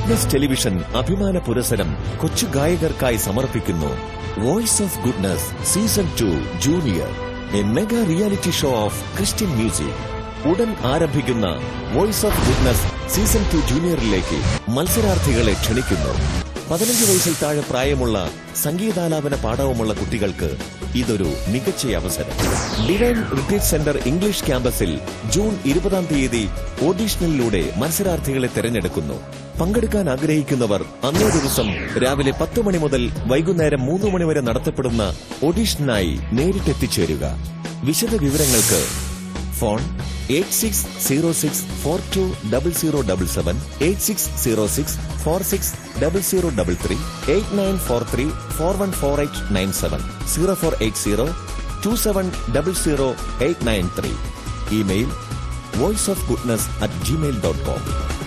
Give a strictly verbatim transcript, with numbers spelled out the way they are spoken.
Goodness television അഭിമാന പുരസ്സരം കൊച്ചു ഗായകർക്കായി സമർപ്പിക്കുന്നു voice of goodness season two junior, a mega reality show of Christian music. ഉടൻ ആരംഭിക്കുന്ന voice of goodness season two ജൂനിയറിലേക്ക് മത്സരാർത്ഥികളെ ക്ഷണിക്കുന്നു. പതിനഞ്ച് വയസ്സിൽ താഴെ പ്രായമുള്ള സംഗീതാലാപന പാഠവുമുള്ള കുട്ടികൾക്ക് ഇതൊരു മികച്ച അവസരം. ഡിവൈൻ റിട്രീറ്റ് സെന്റർ ഇംഗ്ലീഷ് ക്യാമ്പസിൽ ജൂൺ ഇരുപതാം തീയതി ഓഡീഷനിലൂടെ മത്സരാർത്ഥികളെ തെരഞ്ഞെടുക്കുന്നു. പങ്കെടുക്കാൻ ആഗ്രഹിക്കുന്നവർ അന്നേ ദിവസം രാവിലെ പത്ത് മണി മുതൽ വൈകുന്നേരം മൂന്ന് മണി വരെ നടത്തപ്പെടുന്ന ഓഡീഷനായി നേരിട്ടെത്തിച്ചേരുക. വിശദ വിവരങ്ങൾക്ക് phone eight six zero six four two double zero double seven, eight six zero six four six double zero double three, eight nine four three four one four eight nine seven, zero four eight zero two seven double zero eight nine three. Email voice of goodness at Gmail dot com.